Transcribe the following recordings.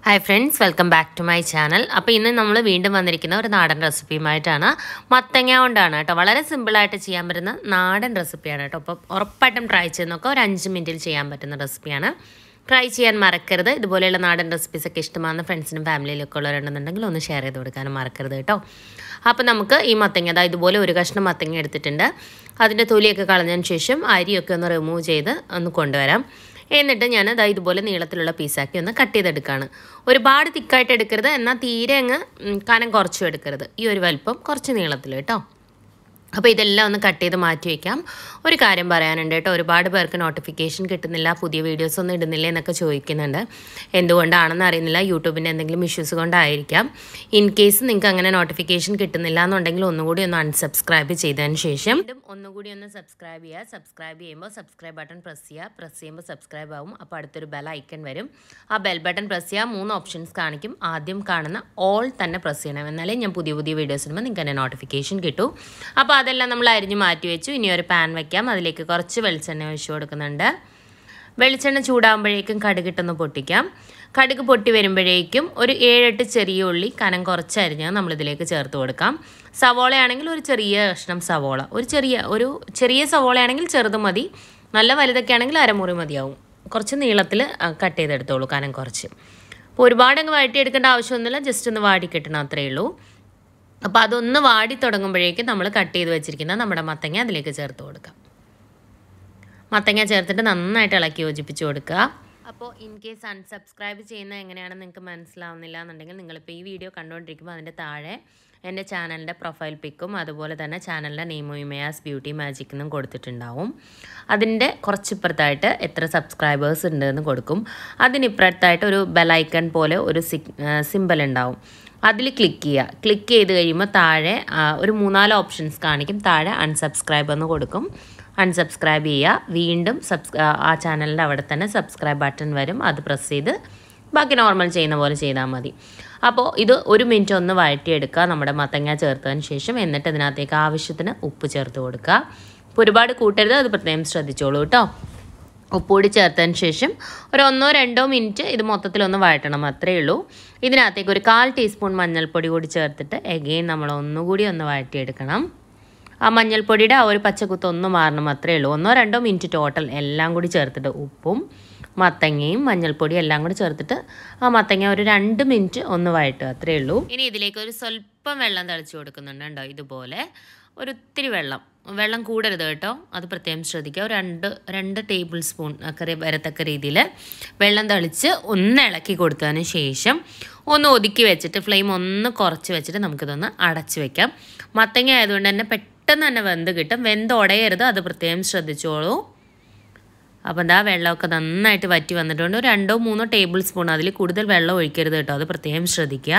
Hi friends, welcome back to my channel. അപ്പോൾ ഇന്ന് നമ്മൾ വീണ്ടും വന്നിരിക്കുന്ന ഒരു നാടൻ റെസിപ്പിയുമായിട്ടാണ്. മത്തങ്ങ കൊണ്ടാണ് കേട്ടോ. വളരെ സിമ്പിൾ ആയിട്ട് ചെയ്യാൻ പറ്റുന്ന നാടൻ റെസിപ്പിയാണ് കേട്ടോ. അപ്പോൾ ഉറപ്പായിട്ടും ട്രൈ ചെയ്ത് നോക്കുക. ഒരു 5 മിനിറ്റിൽ ചെയ്യാൻ പറ്റുന്ന റെസിപ്പിയാണ്. ട്രൈ ചെയ്യാൻ മറക്കരുത്. ഇതുപോലെയുള്ള നാടൻ റെസിപ്പീസ് ഒക്കെ ഇഷ്ടമാകുന്ന ഫ്രണ്ട്സിനും ഫാമിലിയിലൊക്കെ ഉള്ളവരുണ്ടെന്നുണ്ടെങ്കിൽ ഒന്ന് ഷെയർ ചെയ്ത് കൊടുക്കാനും മറക്കരുത് കേട്ടോ. അപ്പോൾ നമുക്ക് ഈ മത്തങ്ങ ഇതുപോലെ ഒരു കഷ്ണം മത്തങ്ങ എടുത്തിട്ടുണ്ട്. അതിൻ്റെ തൊലിയൊക്കെ കളഞ്ഞതിന് ശേഷം അരിയൊക്കെ ഒന്ന് റിമൂവ് ചെയ്ത് ഒന്ന് കൊണ്ടുവരാം. എന്നിട്ട് ഞാൻ ഇതുപോലെ നീളത്തിലുള്ള പീസാക്കി ഒന്ന് കട്ട് ചെയ്തെടുക്കുകയാണ്. ഒരുപാട് തിക്കായിട്ട് എടുക്കരുത്, എന്നാൽ തീരെ അങ്ങ് കനം കുറച്ചും എടുക്കരുത്. ഈ ഒരു വലിപ്പം കുറച്ച് നീളത്തിൽ കേട്ടോ. അപ്പോൾ ഇതെല്ലാം ഒന്ന് കട്ട് ചെയ്ത് മാറ്റി വയ്ക്കാം. ഒരു കാര്യം പറയാനുണ്ട് കേട്ടോ, ഒരുപാട് പേർക്ക് നോട്ടിഫിക്കേഷൻ കിട്ടുന്നില്ല, പുതിയ വീഡിയോസ് ഒന്നും ഇടുന്നില്ല എന്നൊക്കെ ചോദിക്കുന്നുണ്ട്. എന്തുകൊണ്ടാണെന്ന് അറിയുന്നില്ല, യൂട്യൂബിൻ്റെ എന്തെങ്കിലും ഇഷ്യൂസ് കൊണ്ടായിരിക്കാം. ഇൻ കേസ് നിങ്ങൾക്ക് അങ്ങനെ നോട്ടിഫിക്കേഷൻ കിട്ടുന്നില്ല എന്നുണ്ടെങ്കിൽ ഒന്നുകൂടി ഒന്ന് അൺസബ്സ്ക്രൈബ് ചെയ്തതിന് ശേഷം ഒന്നുകൂടി ഒന്ന് സബ്സ്ക്രൈബ് ചെയ്യുക. സബ്സ്ക്രൈബ് ചെയ്യുമ്പോൾ സബ്സ്ക്രൈബ് ബട്ടൺ പ്രസ് ചെയ്യുക. പ്രസ് ചെയ്യുമ്പോൾ സബ്സ്ക്രൈബ് ആവും. അപ്പോൾ അടുത്തൊരു ബെൽ ഐക്കൺ വരും. ആ ബെൽ ബട്ടൺ പ്രസ് ചെയ്യുക. 3 ഓപ്ഷൻസ് കാണിക്കും. ആദ്യം കാണുന്ന ഓൾ തന്നെ പ്രസ് ചെയ്യണം, എന്നാലേ ഞാൻ പുതിയ വീഡിയോസ് ഇടുമ്പോൾ നിങ്ങൾക്ക് തന്നെ നോട്ടിഫിക്കേഷൻ കിട്ടും. അപ്പോൾ അതെല്ലാം നമ്മൾ അരിഞ്ഞ് മാറ്റി വെച്ചു. ഇനി ഒരു പാൻ വയ്ക്കാം. അതിലേക്ക് കുറച്ച് വെളിച്ചെണ്ണ ഒഴിച്ചു കൊടുക്കുന്നുണ്ട്. വെളിച്ചെണ്ണ ചൂടാകുമ്പോഴേക്കും കടുകിട്ടൊന്ന് പൊട്ടിക്കാം. കടുക് പൊട്ടി വരുമ്പോഴേക്കും ഒരു 7-8 ചെറിയ ഉള്ളി കനം കുറച്ച് അരിഞ്ഞ് നമ്മളിതിലേക്ക് ചേർത്ത് കൊടുക്കാം. സവോളയാണെങ്കിൽ ഒരു ചെറിയ കഷ്ണം സവോള, ഒരു ചെറിയ സവോളയാണെങ്കിൽ ചെറുത് മതി. നല്ല വലുതൊക്കെ ആണെങ്കിൽ അരമുറി മതിയാവും. കുറച്ച് നീളത്തിൽ കട്ട് ചെയ്തെടുത്തോളൂ, കനം കുറച്ച്. അപ്പോൾ ഒരുപാട് അങ്ങ് വഴറ്റിയെടുക്കേണ്ട ആവശ്യമൊന്നുമില്ല, ജസ്റ്റ് ഒന്ന് വാടി കിട്ടണം, അത്രയേ ഉള്ളൂ. അപ്പോൾ അതൊന്ന് വാടി തുടങ്ങുമ്പോഴേക്കും നമ്മൾ കട്ട് ചെയ്ത് വെച്ചിരിക്കുന്ന നമ്മുടെ മത്തങ്ങ അതിലേക്ക് ചേർത്ത് കൊടുക്കാം. മത്തങ്ങ ചേർത്തിട്ട് നന്നായിട്ട് ഇളക്കി യോജിപ്പിച്ച് കൊടുക്കുക. അപ്പോൾ ഇൻ കേസ് അൺസബ്സ്ക്രൈബ് ചെയ്യുന്നത് എങ്ങനെയാണെന്ന് നിങ്ങൾക്ക് മനസ്സിലാവുന്നില്ല എന്നുണ്ടെങ്കിൽ നിങ്ങളിപ്പോൾ ഈ വീഡിയോ കണ്ടുകൊണ്ടിരിക്കുമ്പോൾ അതിൻ്റെ താഴെ എൻ്റെ ചാനലിൻ്റെ പ്രൊഫൈൽ പിക്കും അതുപോലെ തന്നെ ചാനലിൻ്റെ നെയിമും ഇമയാസ് ബ്യൂട്ടി മാജിക് എന്നും കൊടുത്തിട്ടുണ്ടാവും. അതിൻ്റെ കുറച്ചിപ്പുറത്തായിട്ട് എത്ര സബ്സ്ക്രൈബേഴ്സ് ഉണ്ടെന്ന് കൊടുക്കും. അതിനിപ്പുറത്തായിട്ട് ഒരു ബെലൈക്കൺ പോലെ ഒരു സിമ്പൽ ഉണ്ടാവും. അതിൽ ക്ലിക്ക് ചെയ്യുക. ക്ലിക്ക് ചെയ്ത് കഴിയുമ്പോൾ താഴെ ഒരു 3-4 ഓപ്ഷൻസ് കാണിക്കും. താഴെ അൺസബ്സ്ക്രൈബ് എന്ന് കൊടുക്കും. അൺസബ്സ്ക്രൈബ് ചെയ്യുക. വീണ്ടും ആ ചാനലിൻ്റെ അവിടെ തന്നെ സബ്സ്ക്രൈബ് ബട്ടൺ വരും. അത് പ്രസ് ചെയ്ത് ബാക്കി നോർമൽ ചെയ്യുന്ന പോലെ ചെയ്താൽ മതി. അപ്പോൾ ഇത് 1 മിനിറ്റ് ഒന്ന് വഴറ്റിയെടുക്കുക നമ്മുടെ മത്തങ്ങ ചേർത്തതിന് ശേഷം. എന്നിട്ട് ഇതിനകത്തേക്ക് ആവശ്യത്തിന് ഉപ്പ് ചേർത്ത് കൊടുക്കുക. അപ്പോൾ ഒരുപാട് കൂട്ടരുത്, അത് പ്രത്യേകം ശ്രദ്ധിച്ചോളൂ കേട്ടോ. ഉപ്പുപൊടി ചേർത്തതിന് ശേഷം ഒരു 1-2 മിനിറ്റ് ഇത് മൊത്തത്തിലൊന്ന് വഴറ്റണം, അത്രയേ ഉള്ളൂ. ഇതിനകത്തേക്ക് ഒരു 1/4 ടീസ്പൂൺ മഞ്ഞൾപ്പൊടി കൂടി ചേർത്തിട്ട് എഗെയിൻ നമ്മൾ ഒന്നുകൂടി ഒന്ന് വഴറ്റിയെടുക്കണം. ആ മഞ്ഞൾപ്പൊടിയുടെ ആ ഒരു പച്ചക്കുത്ത് ഒന്ന് മാറണം, അത്രയേ ഉള്ളൂ. 1-2 മിനിറ്റ് ടോട്ടൽ എല്ലാം കൂടി ചേർത്തിട്ട് ഉപ്പും മത്തങ്ങയും മഞ്ഞൾപ്പൊടിയും എല്ലാം കൂടി ചേർത്തിട്ട് ആ മത്തങ്ങ ഒരു 2 മിനിറ്റ് ഒന്ന് വഴറ്റുക, അത്രയേ ഉള്ളൂ. ഇനി ഇതിലേക്ക് ഒരു സ്വല്പം വെള്ളം തളിച്ച് കൊടുക്കുന്നുണ്ട് കേട്ടോ. ഇതുപോലെ ഒരിത്തിരി വെള്ളം കൂടരുത് കേട്ടോ, അത് പ്രത്യേകം ശ്രദ്ധിക്കുക. ഒരു 2 ടേബിൾ സ്പൂൺ ഒക്കെ വരത്തക്ക രീതിയിൽ വെള്ളം തളിച്ച് ഒന്ന് ഇളക്കി കൊടുത്തതിന് ശേഷം ഒന്ന് ഒതുക്കി വെച്ചിട്ട് ഫ്ലെയിം ഒന്ന് കുറച്ച് വെച്ചിട്ട് നമുക്കിതൊന്ന് അടച്ച് വെക്കാം. മത്തങ്ങ ആയതുകൊണ്ട് തന്നെ പെട്ടെന്ന് തന്നെ വെന്ത് കിട്ടും. വെന്ത് ഉടയരുത്, അത് പ്രത്യേകം ശ്രദ്ധിച്ചോളൂ. അപ്പോൾ വെള്ളമൊക്കെ നന്നായിട്ട് വറ്റി വന്നിട്ടുണ്ട്. ഒരു 2-3 ടേബിൾ സ്പൂൺ, അതിൽ കൂടുതൽ വെള്ളം ഒഴിക്കരുത് കേട്ടോ, അത് പ്രത്യേകം ശ്രദ്ധിക്കുക.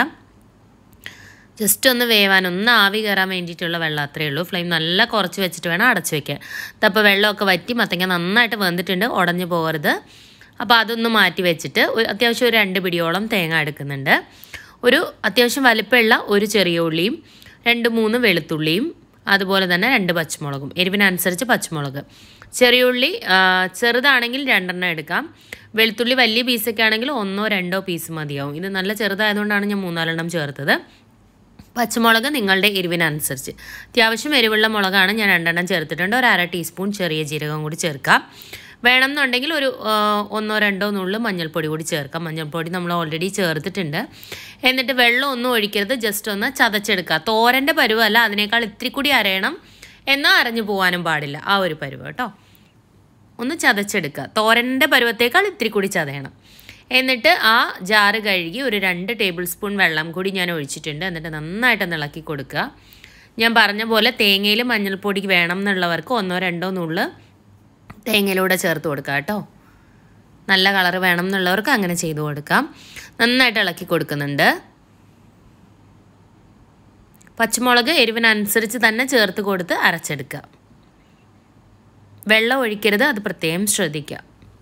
ജസ്റ്റ് ഒന്ന് വേവാൻ, ഒന്ന് ആവി കയറാൻ വേണ്ടിയിട്ടുള്ള വെള്ളം, അത്രയേ ഉള്ളൂ. ഫ്ലെയിം നല്ല കുറച്ച് വെച്ചിട്ട് വേണം അടച്ച് വയ്ക്കാൻ. അപ്പോൾ വെള്ളമൊക്കെ വറ്റി മത്തങ്ങ നന്നായിട്ട് വെന്തിട്ടുണ്ട്, ഉടഞ്ഞു പോകരുത്. അപ്പോൾ അതൊന്ന് മാറ്റി വെച്ചിട്ട് അത്യാവശ്യം ഒരു 2 പിടിയോളം തേങ്ങ എടുക്കുന്നുണ്ട്. ഒരു അത്യാവശ്യം വലിപ്പമുള്ള ഒരു ചെറിയ ഉള്ളിയും 2-3 വെളുത്തുള്ളിയും അതുപോലെ തന്നെ 2 പച്ചമുളകും, എരിവിനനുസരിച്ച് പച്ചമുളക്. ചെറിയ ഉള്ളി ചെറുതാണെങ്കിൽ 2 എടുക്കാം. വെളുത്തുള്ളി വലിയ പീസൊക്കെ ആണെങ്കിൽ 1-2 പീസ് മതിയാവും. ഇത് നല്ല ചെറുതായതുകൊണ്ടാണ് ഞാൻ 3-4 ചേർത്തത്. പച്ചമുളക് നിങ്ങളുടെ എരിവിനനുസരിച്ച്. അത്യാവശ്യം എരിവുള്ള മുളകാണ്, ഞാൻ 2 ചേർത്തിട്ടുണ്ട്. ഒരു 1/2 ടീസ്പൂൺ ചെറിയ ജീരകം കൂടി ചേർക്കാം. വേണമെന്നുണ്ടെങ്കിൽ ഒരു 1-2 നുള്ളു മഞ്ഞൾപ്പൊടി കൂടി ചേർക്കാം. മഞ്ഞൾപ്പൊടി നമ്മൾ ഓൾറെഡി ചേർത്തിട്ടുണ്ട്. എന്നിട്ട് വെള്ളം ഒന്നും ഒഴിക്കരുത്, ജസ്റ്റ് ഒന്ന് ചതച്ചെടുക്കുക. തോരൻ്റെ പരുവല്ല, അതിനേക്കാൾ ഇത്തിരി കൂടി അരയണം, എന്നാൽ അരഞ്ഞു പോകാനും പാടില്ല, ആ ഒരു പരുവ കേട്ടോ. ഒന്ന് ചതച്ചെടുക്കുക. തോരൻ്റെ പരുവത്തേക്കാൾ ഇത്തിരി കൂടി ചതയണം. എന്നിട്ട് ആ ജാറ് കഴുകി ഒരു 2 ടേബിൾ സ്പൂൺ വെള്ളം കൂടി ഞാൻ ഒഴിച്ചിട്ടുണ്ട്. എന്നിട്ട് നന്നായിട്ടൊന്ന് ഇളക്കി കൊടുക്കുക. ഞാൻ പറഞ്ഞ പോലെ തേങ്ങയിൽ മഞ്ഞൾപ്പൊടി വേണം എന്നുള്ളവർക്ക് 1-2 നുള്ളു തേങ്ങയിലൂടെ ചേർത്ത് കൊടുക്കുക കേട്ടോ. നല്ല കളർ വേണം എന്നുള്ളവർക്ക് അങ്ങനെ ചെയ്തു കൊടുക്കാം. നന്നായിട്ട് ഇളക്കി കൊടുക്കുന്നുണ്ട്. പച്ചമുളക് എരിവിനനുസരിച്ച് തന്നെ ചേർത്ത് കൊടുത്ത് അരച്ചെടുക്കുക. വെള്ളം ഒഴിക്കരുത്, അത് പ്രത്യേകം ശ്രദ്ധിക്കുക.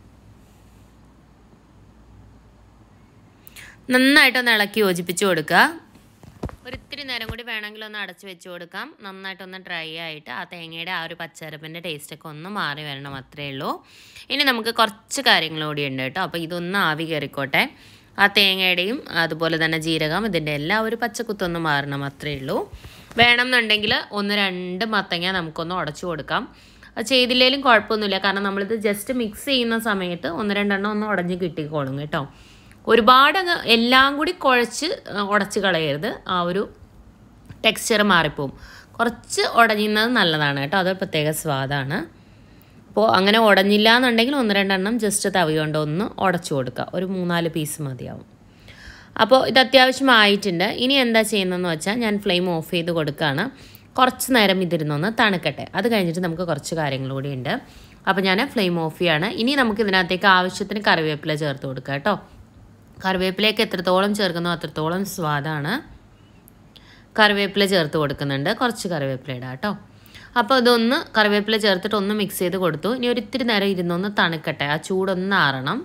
നന്നായിട്ടൊന്ന് ഇളക്കി യോജിപ്പിച്ച് കൊടുക്കുക. ഒരിത്തിരി നേരം കൂടി വേണമെങ്കിൽ ഒന്ന് അടച്ച് വെച്ച് കൊടുക്കാം. നന്നായിട്ടൊന്ന് ഡ്രൈ ആയിട്ട് ആ തേങ്ങയുടെ ആ ഒരു പച്ചരപ്പിൻ്റെ ടേസ്റ്റൊക്കെ ഒന്ന് മാറി വരണം, അത്രയേ ഉള്ളൂ. ഇനി നമുക്ക് കുറച്ച് കാര്യങ്ങൾ കൂടി ഉണ്ട് കേട്ടോ. അപ്പോൾ ഇതൊന്ന് ആവി കയറിക്കോട്ടെ. ആ തേങ്ങയുടെയും അതുപോലെ തന്നെ ജീരകം ഇതിൻ്റെ എല്ലാം ഒരു പച്ചക്കുത്തൊന്ന് മാറണം, അത്രയേ ഉള്ളൂ. വേണമെന്നുണ്ടെങ്കിൽ 1-2 മത്തങ്ങ നമുക്കൊന്ന് ഉടച്ചു കൊടുക്കാം. അത് ചെയ്തില്ലെങ്കിലും കുഴപ്പമൊന്നുമില്ല, കാരണം നമ്മളിത് ജസ്റ്റ് മിക്സ് ചെയ്യുന്ന സമയത്ത് 1-2 എണ്ണം ഒന്ന് ഉടഞ്ഞ് കിട്ടിക്കോളും കേട്ടോ. ഒരുപാട് എല്ലാം കൂടി കുഴച്ച് ഉടച്ച് കളയരുത്, ആ ഒരു ടെക്സ്ചർ മാറിപ്പോവും. കുറച്ച് ഉടഞ്ഞത് നല്ലതാണ് കേട്ടോ, അത് പ്രത്യേക സ്വാദാണ്. അപ്പോൾ അങ്ങനെ ഉടഞ്ഞില്ല എന്നുണ്ടെങ്കിൽ 1-2 എണ്ണം ജസ്റ്റ് തവി കൊണ്ട് ഒന്ന് ഉടച്ചു കൊടുക്കുക, ഒരു 3-4 പീസ് മതിയാവും. അപ്പോൾ ഇത് അത്യാവശ്യമായിട്ടുണ്ട്. ഇനി എന്താ ചെയ്യുന്നതെന്ന് വെച്ചാൽ ഞാൻ ഫ്ലെയിം ഓഫ് ചെയ്ത് കൊടുക്കുകയാണ്. കുറച്ച് നേരം ഇതിരുന്നൊന്ന് തണുക്കട്ടെ, അത് കഴിഞ്ഞിട്ട് നമുക്ക് കുറച്ച് കാര്യങ്ങൾ കൂടി ഉണ്ട്. അപ്പോൾ ഞാൻ ഫ്ലെയിം ഓഫ് ചെയ്യാണ്. ഇനി നമുക്ക് ഇതിനകത്തേക്ക് ആവശ്യത്തിന് കറിവേപ്പില ചേർത്ത് കൊടുക്കുക കേട്ടോ. കറിവേപ്പിലയൊക്കെ എത്രത്തോളം ചേർക്കുന്നോ അത്രത്തോളം സ്വാദാണ്. കറിവേപ്പില ചേർത്ത് കൊടുക്കുന്നുണ്ട്, കുറച്ച് കറിവേപ്പില ഇടാം കേട്ടോ. അപ്പോൾ ഇതൊന്ന് കറിവേപ്പില ചേർത്തിട്ട് ഒന്ന് മിക്സ് ചെയ്ത് കൊടുത്തു. ഇനി ഒരിത്തിരി നേരം ഇരുന്നൊന്ന് തണുക്കട്ടെ, ആ ചൂടൊന്ന് ആറണം.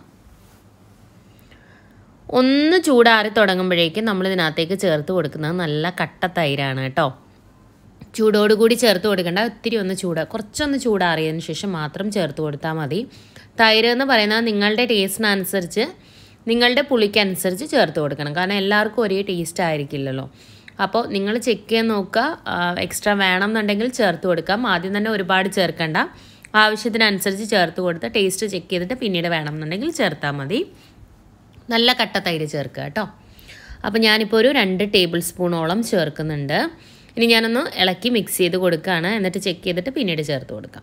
ഒന്ന് ചൂടാറി തുടങ്ങുമ്പോഴേക്കും നമ്മളിതിനകത്തേക്ക് ചേർത്ത് കൊടുക്കുന്നത് നല്ല കട്ട തൈരാണ് കേട്ടോ. ചൂടോടുകൂടി ചേർത്ത് കൊടുക്കേണ്ട, ഒത്തിരി ഒന്ന് കുറച്ചൊന്ന് ചൂടാറിയതിന് ശേഷം മാത്രം ചേർത്ത് കൊടുത്താൽ മതി. തൈര് എന്ന് പറയുന്നത് നിങ്ങളുടെ ടേസ്റ്റിനനുസരിച്ച്, നിങ്ങളുടെ പുളിക്കനുസരിച്ച് ചേർത്ത് കൊടുക്കണം, കാരണം എല്ലാവർക്കും ഒരേ ടേസ്റ്റ് ആയിരിക്കില്ലല്ലോ. അപ്പോൾ നിങ്ങൾ ചെക്ക് ചെയ്യാൻ നോക്കുക, എക്സ്ട്രാ വേണം എന്നുണ്ടെങ്കിൽ ചേർത്ത് കൊടുക്കാം. ആദ്യം തന്നെ ഒരുപാട് ചേർക്കണ്ട, ആവശ്യത്തിനനുസരിച്ച് ചേർത്ത് കൊടുത്ത് ടേസ്റ്റ് ചെക്ക് ചെയ്തിട്ട് പിന്നീട് വേണം എന്നുണ്ടെങ്കിൽ ചേർത്താൽ മതി. നല്ല കട്ട തൈര് ചേർക്കുക കേട്ടോ. അപ്പോൾ ഞാനിപ്പോൾ ഒരു 2 ടേബിൾ സ്പൂണോളം ചേർക്കുന്നുണ്ട്. ഇനി ഞാനൊന്ന് ഇളക്കി മിക്സ് ചെയ്ത് കൊടുക്കുകയാണ്, എന്നിട്ട് ചെക്ക് ചെയ്തിട്ട് പിന്നീട് ചേർത്ത് കൊടുക്കാം.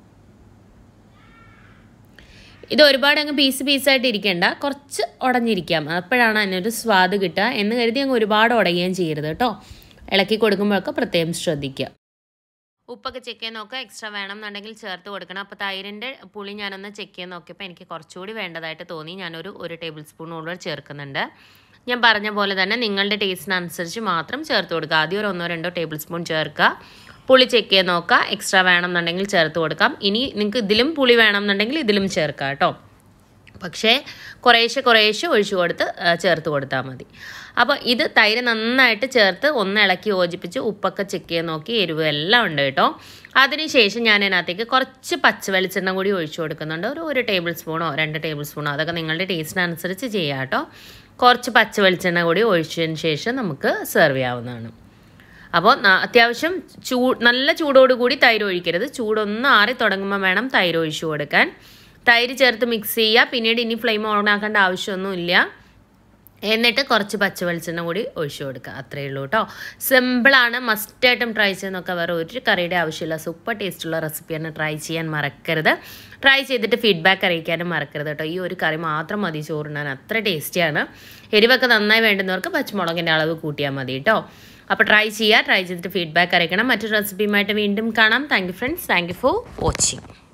ഇത് ഒരുപാട് അങ്ങ് പീസായിട്ട് ഇരിക്കേണ്ട, കുറച്ച് ഉടഞ്ഞിരിക്കാം, അപ്പോഴാണ് അതിനൊരു സ്വാദ് കിട്ടുക. എന്ന് കരുതി അങ്ങ് ഒരുപാട് ഉടയുകയും ചെയ്യരുത് കേട്ടോ. ഇളക്കി കൊടുക്കുമ്പോഴൊക്കെ പ്രത്യേകം ശ്രദ്ധിക്കുക. ഉപ്പൊക്കെ ചെക്ക് ചെയ്യാൻ നോക്കുക, എക്സ്ട്രാ വേണം എന്നുണ്ടെങ്കിൽ ചേർത്ത് കൊടുക്കണം. അപ്പോൾ തൈരിൻ്റെ പുളി ഞാനൊന്ന് ചെക്ക് ചെയ്യാൻ നോക്കിയപ്പോൾ എനിക്ക് കുറച്ചുകൂടി വേണ്ടതായിട്ട് തോന്നി. ഞാനൊരു 1 ടേബിൾ സ്പൂൺ കൂടുതൽ ചേർക്കുന്നുണ്ട്. ഞാൻ പറഞ്ഞ പോലെ തന്നെ നിങ്ങളുടെ ടേസ്റ്റിനനുസരിച്ച് മാത്രം ചേർത്ത് കൊടുക്കുക. ആദ്യം ഒരു 1-2 ടേബിൾ സ്പൂൺ ചേർക്കുക. പുളി ചെക്ക് ചെയ്യാൻ നോക്കുക, എക്സ്ട്രാ വേണമെന്നുണ്ടെങ്കിൽ ചേർത്ത് കൊടുക്കാം. ഇനി നിങ്ങൾക്ക് ഇതിലും പുളി വേണമെന്നുണ്ടെങ്കിൽ ഇതിലും ചേർക്കാം കേട്ടോ. പക്ഷേ കുറേശ്ശെ ഒഴിച്ചു കൊടുത്ത് ചേർത്ത് കൊടുത്താൽ മതി. അപ്പോൾ ഇത് തൈര് നന്നായിട്ട് ചേർത്ത് ഒന്ന് ഇളക്കി യോജിപ്പിച്ച് ഉപ്പൊക്കെ ചെക്ക് ചെയ്യാൻ നോക്കി, എരിവ് എല്ലാം ഉണ്ട് കേട്ടോ. അതിനുശേഷം ഞാൻ അതിനകത്തേക്ക് കുറച്ച് പച്ചവെളിച്ചെണ്ണ കൂടി ഒഴിച്ചു കൊടുക്കുന്നുണ്ട്. ഒരു 1 ടേബിൾ സ്പൂണോ 2 ടേബിൾ സ്പൂണോ അതൊക്കെ നിങ്ങളുടെ ടേസ്റ്റിനനുസരിച്ച് ചെയ്യാം കേട്ടോ. കുറച്ച് പച്ചവെളിച്ചെണ്ണ കൂടി ഒഴിച്ചതിന് ശേഷം നമുക്ക് സെർവ് ചെയ്യാവുന്നതാണ്. അപ്പോൾ അത്യാവശ്യം നല്ല ചൂടോടുകൂടി തൈര് ഒഴിക്കരുത്, ചൂടൊന്ന് ആറി തുടങ്ങുമ്പോൾ വേണം തൈര് ഒഴിച്ചു കൊടുക്കാൻ. തൈര് ചേർത്ത് മിക്സ് ചെയ്യുക, പിന്നീട് ഇനി ഫ്ലെയിം ഓൺ ആക്കേണ്ട ആവശ്യമൊന്നുമില്ല. എന്നിട്ട് കുറച്ച് പച്ചവെളിച്ചെണ്ണ കൂടി ഒഴിച്ചു കൊടുക്കുക, അത്രയേ ഉള്ളൂ കേട്ടോ. സിമ്പിളാണ്, മസ്റ്റായിട്ടും ട്രൈ ചെയ്യുന്നൊക്കെ, വേറെ ഒരു കറിയുടെ ആവശ്യമില്ല. സൂപ്പർ ടേസ്റ്റുള്ള റെസിപ്പിയാണ്, ട്രൈ ചെയ്യാൻ മറക്കരുത്. ട്രൈ ചെയ്തിട്ട് ഫീഡ്ബാക്ക് അറിയിക്കാനും മറക്കരുത് കേട്ടോ. ഈ ഒരു കറി മാത്രം മതി ചോറിനാൻ, അത്ര ടേസ്റ്റിയാണ്. എരിവൊക്കെ നന്നായി വേണ്ടുന്നവർക്ക് പച്ചമുളകിൻ്റെ അളവ് കൂട്ടിയാൽ മതി കേട്ടോ. അപ്പോൾ ട്രൈ ചെയ്തിട്ട് ഫീഡ്ബാക്ക് അറിയിക്കണം. മറ്റൊരു റെസിപ്പിയുമായിട്ട് വീണ്ടും കാണാം. Thank you friends, thank you for watching.